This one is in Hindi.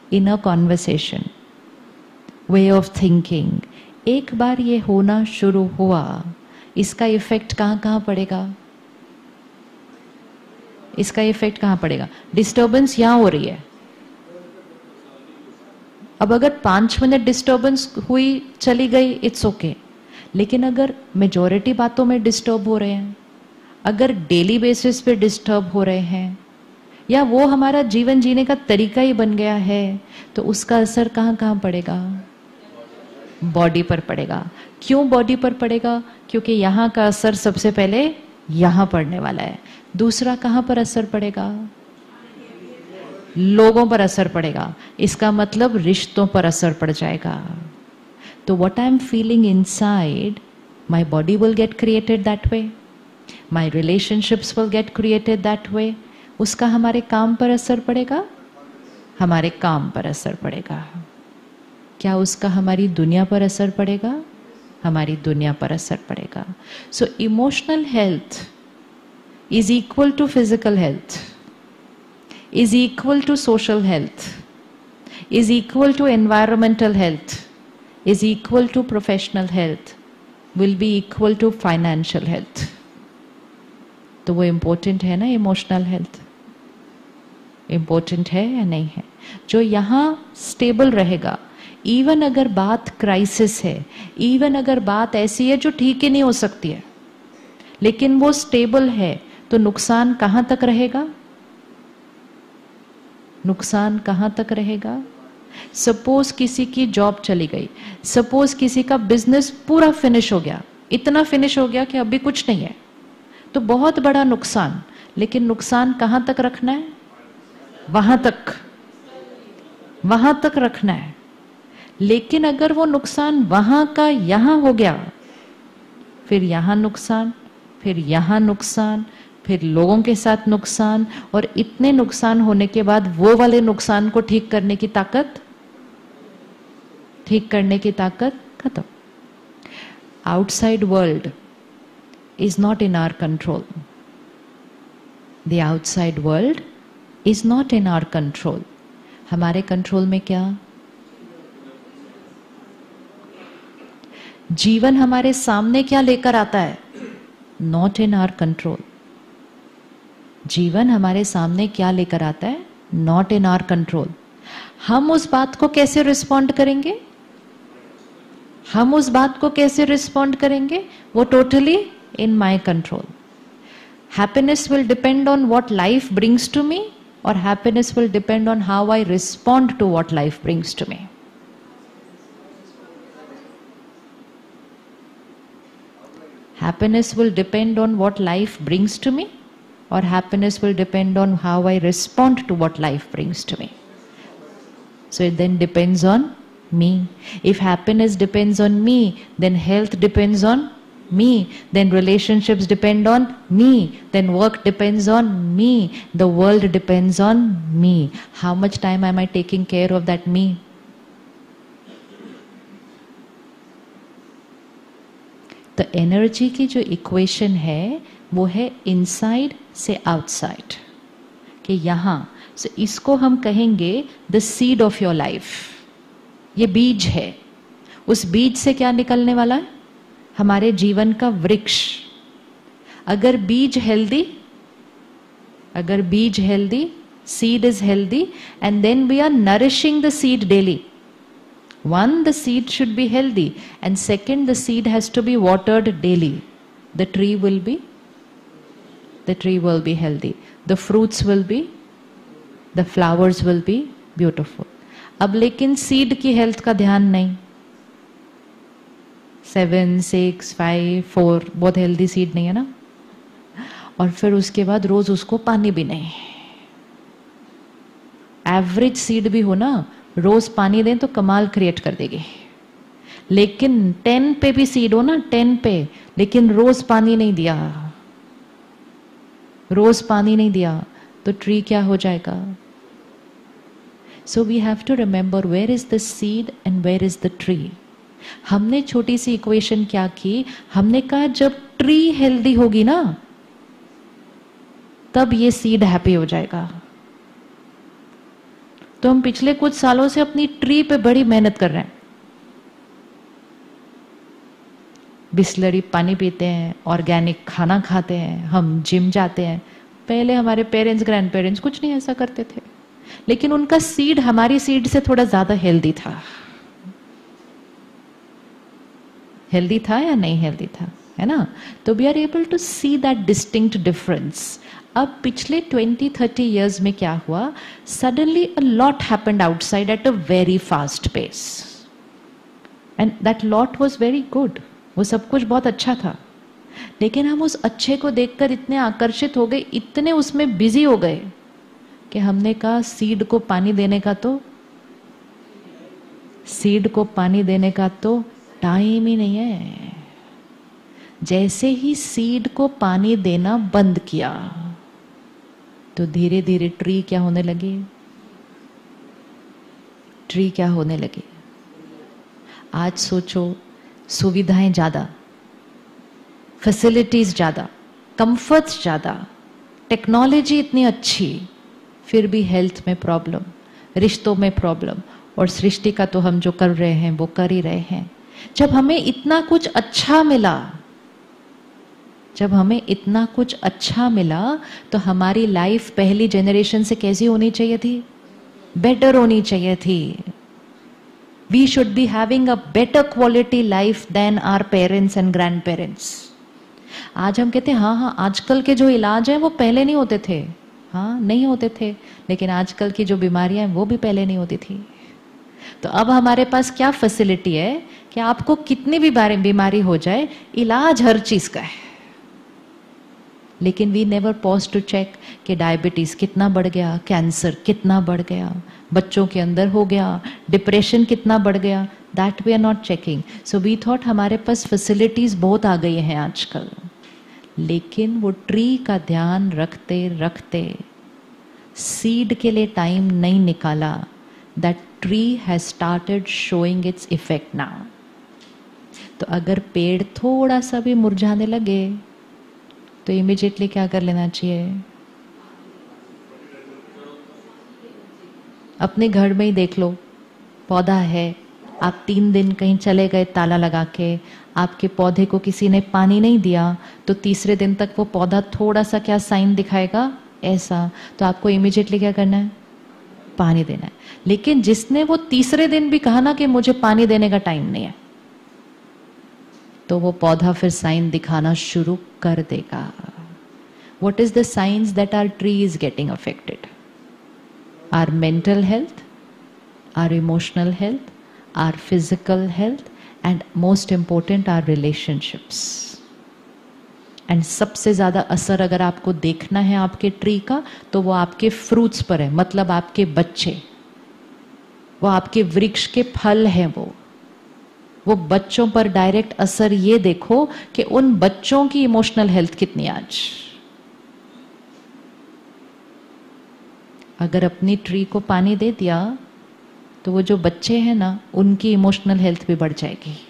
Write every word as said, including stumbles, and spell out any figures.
In a conversation, way of thinking, एक बार ये होना शुरू हुआ, इसका इफेक्ट कहाँ कहाँ पड़ेगा? इसका इफेक्ट कहाँ पड़ेगा? डिस्टर्बेंस यहाँ हो रही है। अब अगर पांच मिनट डिस्टर्बेंस हुई, चली गई, इट्स ओके okay. लेकिन अगर मेजॉरिटी बातों में डिस्टर्ब हो रहे हैं, अगर डेली बेसिस पे डिस्टर्ब हो रहे हैं, या वो हमारा जीवन जीने का तरीका ही बन गया है, तो उसका असर कहाँ कहाँ पड़ेगा? बॉडी पर पड़ेगा। क्यों बॉडी पर पड़ेगा? क्योंकि यहाँ का असर सबसे पहले यहाँ पड़ने वाला है। दूसरा कहाँ पर असर पड़ेगा? लोगों पर असर पड़ेगा। इसका मतलब रिश्तों पर असर पड़ जाएगा। तो what I am feeling inside, my body will get created that way, my relationships will get created that way. उसका हमारे काम पर असर पड़ेगा, हमारे काम पर असर पड़ेगा। क्या उसका हमारी दुनिया पर असर पड़ेगा? हमारी दुनिया पर असर पड़ेगा। So emotional health is equal to physical health, is equal to social health, is equal to environmental health, is equal to professional health, will be equal to financial health. तो वो important है ना emotional health? important है या नहीं है? जो यहाँ stable रहेगा, even अगर बात crisis है, even अगर बात ऐसी है जो ठीक ही नहीं हो सकती है, लेकिन वो stable है, तो नुकसान कहाँ तक रहेगा? नुकसान कहाँ तक रहेगा? सपोज किसी की जॉब चली गई, सपोज किसी का बिजनेस पूरा फिनिश हो गया, इतना फिनिश हो गया कि अभी कुछ नहीं है, तो बहुत बड़ा नुकसान। लेकिन नुकसान कहाँ तक रखना है? वहां तक, वहां तक रखना है। लेकिन अगर वो नुकसान वहां का यहां हो गया, फिर यहां नुकसान, फिर यहां नुकसान, फिर लोगों के साथ नुकसान, और इतने नुकसान होने के बाद वो वाले नुकसान को ठीक करने की ताकत, ठीक करने की ताकत खत्म। Outside world is not in our control. The outside world is not in our control. हमारे कंट्रोल में क्या? जीवन हमारे सामने क्या लेकर आता है? Not in our control. जीवन हमारे सामने क्या लेकर आता है? Not in our control. हम उस बात को कैसे रिस्पॉन्ड करेंगे? हम उस बात को कैसे रिस्पॉन्ड करेंगे? वो totally in my control. Happiness will depend on what life brings to me, और happiness will depend on how I respond to what life brings to me. Happiness will depend on what life brings to me, or happiness will depend on how I respond to what life brings to me. So it then depends on me. If happiness depends on me, then health depends on me, then relationships depend on me, then work depends on me, the world depends on me. How much time am I taking care of that me? तो एनर्जी की जो इक्वेशन है वो है इनसाइड से आउटसाइड, कि यहाँ से इसको हम कहेंगे the seed of your life. ये बीज है, उस बीज से क्या निकलने वाला है? हमारे जीवन का वृक्ष। अगर बीज हेल्दी, अगर बीज healthy, seed is healthy, and then we are nourishing the seed daily. One, the seed should be healthy, and second, the seed has to be watered daily. The tree will be, the tree will be healthy. The fruits will be, the flowers will be beautiful. अब लेकिन सीड की हेल्थ का ध्यान नहीं। सेवन सिक्स फाइव फोर बहुत हेल्दी सीड नहीं है ना, और फिर उसके बाद रोज उसको पानी भी नहीं। एवरेज सीड भी हो ना, रोज पानी दें तो कमाल क्रिएट कर देगी। लेकिन टेन पे भी सीड हो ना, टेन पे, लेकिन रोज पानी नहीं दिया, रोज पानी नहीं दिया, तो ट्री क्या हो जाएगा? So we have to remember where is the seed and where is the tree. हमने छोटी सी इक्वेशन क्या की? हमने कहा जब ट्री हेल्दी होगी ना, तब ये सीड हैप्पी हो जाएगा। तो हम पिछले कुछ सालों से अपनी ट्री पे बड़ी मेहनत कर रहे हैं, बिस्लरी पानी पीते हैं, ऑर्गेनिक खाना खाते हैं, हम जिम जाते हैं। पहले हमारे पेरेंट्स ग्रैंड पेरेंट्स कुछ नहीं ऐसा करते थे, लेकिन उनका सीड हमारी सीड से थोड़ा ज्यादा हेल्दी था। हेल्दी था या नहीं हेल्दी था, है ना? तो we are able to see that distinct difference. अब पिछले ट्वेंटी थर्टी इयर्स में क्या हुआ, suddenly a lot happened outside at a very fast pace, and that lot was very good. वो सब कुछ बहुत अच्छा था, लेकिन हम उस अच्छे को देखकर इतने आकर्षित हो गए, इतने उसमें बिजी हो गए कि हमने कहा सीड को पानी देने का तो सीड को पानी देने का तो टाइम ही नहीं है। जैसे ही सीड को पानी देना बंद किया तो धीरे धीरे ट्री क्या होने लगी? ट्री क्या होने लगी? आज सोचो, सुविधाएं ज्यादा, फैसिलिटीज ज्यादा, कंफर्ट्स ज्यादा, टेक्नोलॉजी इतनी अच्छी, फिर भी हेल्थ में प्रॉब्लम, रिश्तों में प्रॉब्लम, और सृष्टि का तो हम जो कर रहे हैं वो कर ही रहे हैं। जब हमें इतना कुछ अच्छा मिला जब हमें इतना कुछ अच्छा मिला तो हमारी लाइफ पहली जनरेशन से कैसी होनी चाहिए थी? बेटर होनी चाहिए थी। We should be having a better quality life than our parents and grandparents. आज हम कहते हैं हाँ हाँ आजकल के जो इलाज हैं वो पहले नहीं होते थे। हाँ नहीं होते थे, लेकिन आजकल की जो बीमारियां हैं वो भी पहले नहीं होती थी। तो अब हमारे पास क्या फैसिलिटी है कि आपको कितनी भी बीमारी हो जाए, इलाज हर चीज का है। लेकिन we never pause to check कि डायबिटीज कितना बढ़ गया, कैंसर कितना बढ़ गया, बच्चों के अंदर हो गया, डिप्रेशन कितना बढ़ गया, that we are not checking. So we thought हमारे पास फैसिलिटीज बहुत आ गई हैं आजकल, लेकिन वो ट्री का ध्यान रखते रखते सीड के लिए टाइम नहीं निकाला। That tree has started showing its effect now. तो अगर पेड़ थोड़ा सा भी मुरझाने लगे तो इमीडिएटली क्या कर लेना चाहिए? अपने घर में ही देख लो, पौधा है, आप तीन दिन कहीं चले गए ताला लगा के, आपके पौधे को किसी ने पानी नहीं दिया, तो तीसरे दिन तक वो पौधा थोड़ा सा क्या साइन दिखाएगा? ऐसा। तो आपको इमीडिएटली क्या करना है? पानी देना है। लेकिन जिसने वो तीसरे दिन भी कहा ना कि मुझे पानी देने का टाइम नहीं है, तो वो पौधा फिर साइन दिखाना शुरू कर देगा। What is the signs that our tree is getting affected? Our mental health, our emotional health, our physical health, and most important, our relationships. And सबसे ज्यादा असर अगर आपको देखना है आपके ट्री का, तो वो आपके फ्रूट्स पर है, मतलब आपके बच्चे, वो आपके वृक्ष के फल हैं। वो वो बच्चों पर डायरेक्ट असर ये देखो कि उन बच्चों की इमोशनल हेल्थ कितनी आज। अगर अपनी ट्री को पानी दे दिया तो वो जो बच्चे हैं ना, उनकी इमोशनल हेल्थ भी बढ़ जाएगी।